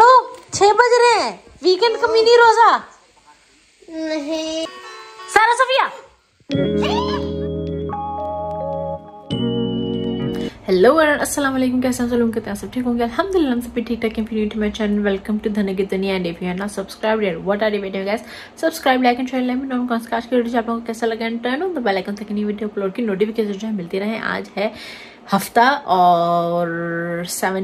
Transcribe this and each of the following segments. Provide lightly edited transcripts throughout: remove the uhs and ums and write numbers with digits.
Hello 6 बज रहे हैं, वीकेंड का मिनी रोजा नहीं। सारा सफिया। हेलो अस्सलाम वालेकुम, कैसे हैं सब कहते हैं, सब ठीक होंगे अल्हम्दुलिल्लाह, हम सब ठीक ठाक हैं। फिर to my channel, welcome to धन की दुनिया। And if you are not subscribed yet, what are you waiting guys? Subscribe, like and share, let me know comments. आज की वीडियो आप लोगों को कैसा लगा and turn on the bell icon ताकि नई वीडियो अपलोड की नोटिफिकेशन जो है मिलती रहे। आज है हफ्ता और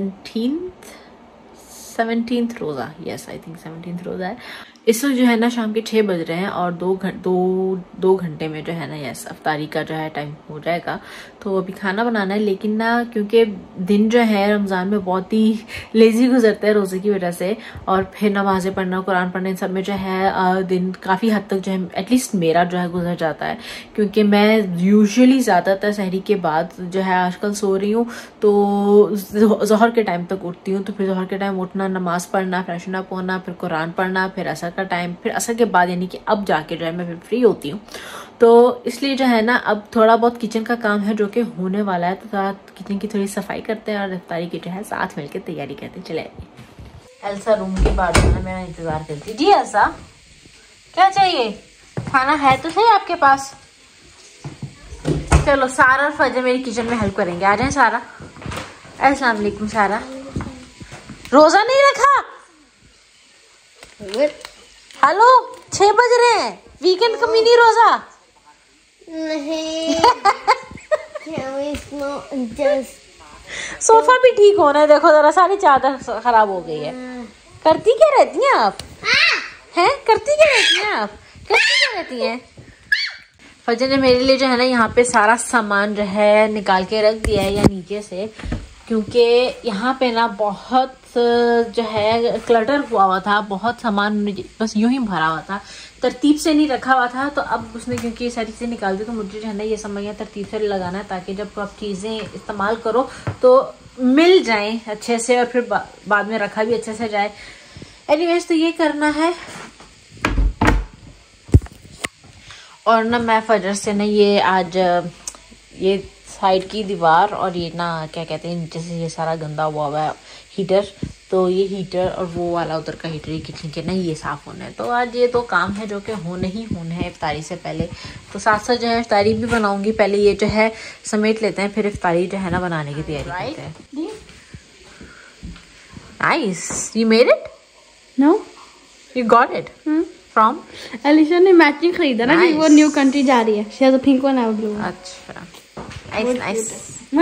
17th रोजा, यस आई थिंक 17th रोजा है। इस वक्त जो है ना शाम के 6 बज रहे हैं और दो घंटे में जो है ना यस अफ्तारी का जो है टाइम हो जाएगा। तो अभी खाना बनाना है, लेकिन ना क्योंकि दिन जो है रमजान में बहुत ही लेजी गुजरता है रोजे की वजह से, और फिर नमाजें पढ़ना, कुरान पढ़ना, इन सब में जो है दिन काफी हद तक जो है एटलीस्ट मेरा जो है गुजर जाता है। क्योंकि मैं यूजुअली ज्यादातर सहरी के बाद जो है आजकल सो रही हूँ, तो जोहर के टाइम तक उठती हूँ। तो फिर जोहर के टाइम उठना, नमाज पढ़ना, फ्रेशन अप होना, फिर कुरान पढ़ना, फिर असर का टाइम, फिर असर के बाद यानी कि अब जाके जो है मैं फिर फ्री होती हूँ। तो इसलिए जो है ना अब थोड़ा बहुत किचन का काम है जो कि होने वाला है, तो थोड़ा किचन की थोड़ी सफाई करते हैं और इफ्तारी की जो है साथ मिलकर तैयारी करते हैं। चले एल्सा रूम के बाद जो है मैं इंतजार करती। जी एल्सा क्या चाहिए? खाना है तो सही आपके पास? चलो सारा और फजर मेरी किचन में हेल्प करेंगे, आ जाए सारा। अस्सलाम वालेकुम सारा। रोजा नहीं रखा? हेलो 6 बज रहे हैं, वीकेंड का मिनी रोजा नहीं। सोफा भी ठीक होना है, देखो जरा सारी चादर खराब हो गई है। करती क्या रहती हैं आप? हैं करती क्या रहती हैं आप? करती क्या रहती हैं? फजर ने मेरे लिए जो है ना यहाँ पे सारा सामान जो है निकाल के रख दिया है या नीचे से, क्योंकि यहाँ पे ना बहुत जो है क्लटर हुआ था, बहुत सामान बस यूं ही भरा हुआ था, तरतीब से नहीं रखा हुआ था। तो अब उसने क्योंकि ये सारी चीजें निकाल दी, तो मुझे जो है ना ये समझ तरतीब से लगाना है, ताकि जब आप चीजें इस्तेमाल करो तो मिल जाएं अच्छे से और फिर बाद में रखा भी अच्छे से जाए। एनीवेज तो ये करना है। और ना मैं फजर से ना ये आज ये साइड की दीवार और ये ना क्या कहते हैं नीचे से ये सारा गंदा हुआ है हीटर, तो ये हीटर और वो वाला उधर का हीटर, ये किचन के ना ये साफ होना है। तो आज ये 2 काम है जो कि होने ही होने हैं इफ्तारी से पहले। तो साथ साथ जो है इफ्तारी भी बनाऊंगी, पहले ये जो है समेट लेते हैं, फिर इफ्तारी जो है ना बनाने की तैयारी करते हैं। Nice, you made it? No, you got it from? Alisha ने मैचिंग खरीदा ना, कि वो न्यू कंट्री जा रही है। She has a pink one, I have blue. अच्छा नाइस नाइस।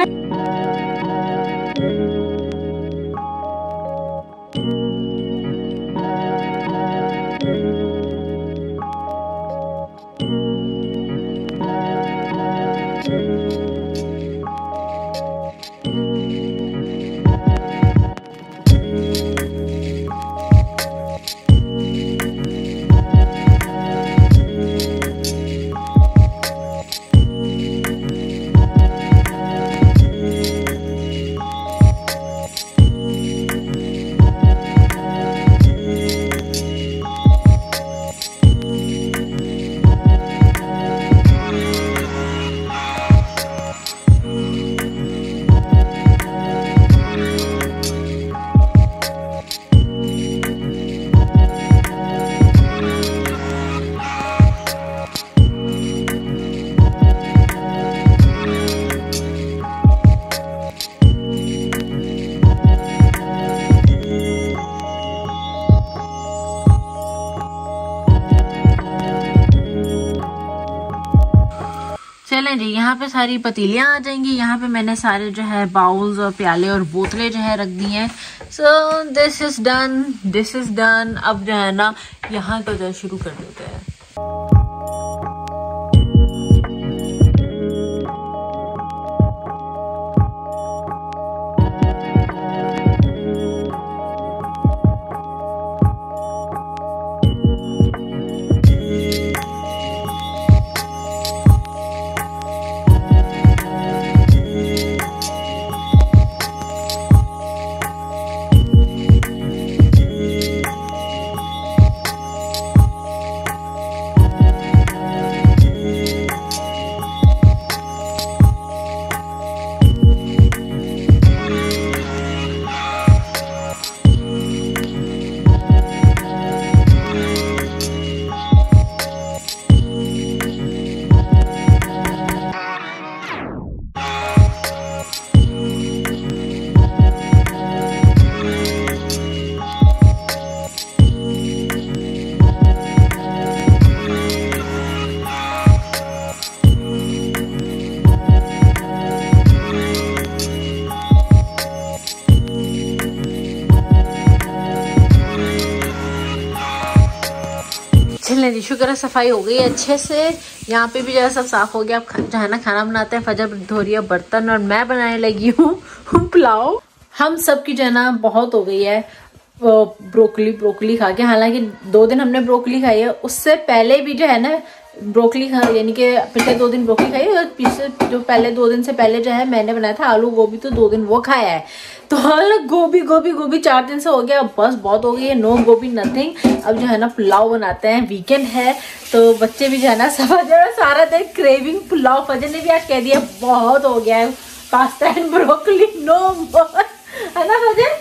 चलें जी, यहाँ पे सारी पतीलियाँ आ जाएंगी। यहाँ पे मैंने सारे जो है बाउल्स और प्याले और बोतलें जो है रख दी हैं। So this is done, this is done. अब जो है ना यहाँ का जो शुरू कर देते हैं। चलें जी, शुक्र है सफाई हो गई है अच्छे से। यहाँ पे भी जो है सब साफ हो गया। अब जो है ना खाना बनाते हैं। फजर धो रही है बर्तन और मैं बनाने लगी हूँ पुलाव। हम सब की जो है ना बहुत हो गई है ब्रोकली खा के। हालांकि 2 दिन हमने ब्रोकली खाई है, उससे पहले भी जो है ना ब्रोकली खा, यानी कि पिछले 2 दिन ब्रोकली खाई और पिछले जो पहले 2 दिन से पहले जो है मैंने बनाया था आलू गोभी, तो 2 दिन वो खाया है। तो हाल गोभी 4 दिन से हो गया, बस बहुत हो गई है। नो गोभी नथिंग। अब जो है ना पुलाव बनाते हैं, वीकेंड है तो बच्चे भी जो है ना सारा दिन क्रेविंग पुलाव। फजर ने भी आज कह दिया बहुत हो गया है pasta and broccoli, no more, है ना फजर?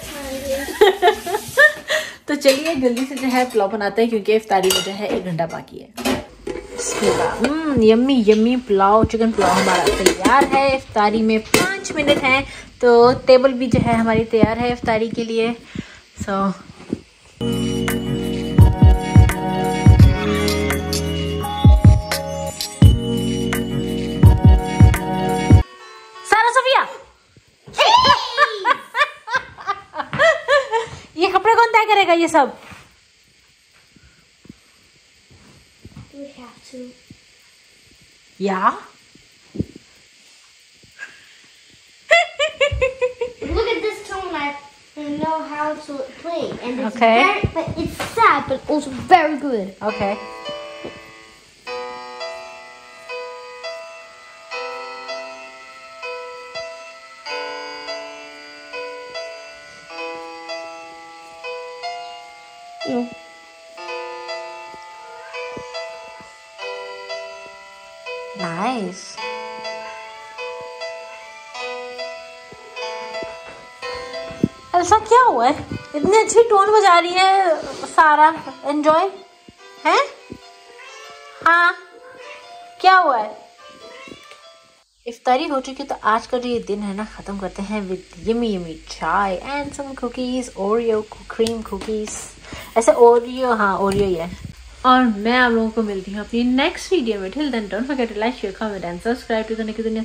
तो चलिए जल्दी से जो है पुलाव बनाते हैं क्योंकि इफ्तारी में जो है 1 घंटा बाकी है। Yummy yummy pulao, chicken pulao हमारा तैयार है। इफ्तारी में 5 मिनट हैं तो टेबल भी जो है हमारी तैयार है इफ्तारी के लिए। सो सारा सोफिया ये कपड़े कौन तय करेगा ये सब? Yeah. Look at this tone. I know how to play, and it's Okay. but it's sad, but also very good. Okay. Nice. ऐसा क्या हुआ है? इतनी अच्छी टोन बजा रही है सारा। एंजॉय है? हाँ, क्या हुआ है? इफ्तारी हो चुकी है तो आज का जो ये दिन है ना ख़त्म करते हैं with yummy yummy chai and some cookies, Oreo cream cookies. ऐसे ओरियो, हाँ ओरियो ही है। और मैं आप लोगों को मिलती हूँ अपनी नेक्स्ट वीडियो में। Till then don't forget to like, share, comment and subscribe to the next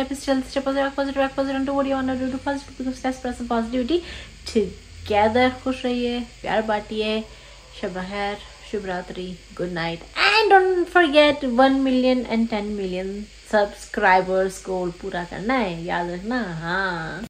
positivity together. खुश रहिए, प्यार बांटिए। शब खैर, शुभ रात्रि, good night and don't forget 1 million and 10 million subscribers goal पूरा करना है, याद रखना। हाँ।